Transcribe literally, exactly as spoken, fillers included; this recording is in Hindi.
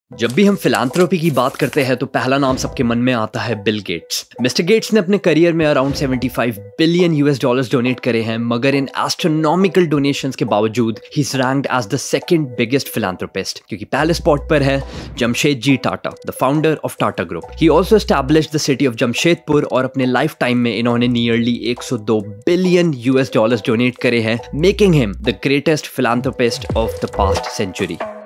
जब भी हम फिलैंथ्रोपी की बात करते हैं तो पहला नाम सबके मन में आता है बिल गेट्स। मिस्टर गेट्स ने अपने करियर में अराउंड पचहत्तर बिलियन यूएस डॉलर्स डोनेट करे हैं, मगर इन एस्ट्रोनॉमिकल डोनेशंस के बावजूद he is ranked as the second biggest philanthropist, क्योंकि पहले स्पॉट पर है Jamshedji Tata, the founder of Tata group. He also established the city of Jamshedpur और अपने लाइफ टाइम में इन्होंने नियरली एक सौ दो बिलियन यूएस डॉलर्स डोनेट करे हैं, making him the greatest philanthropist of the past century.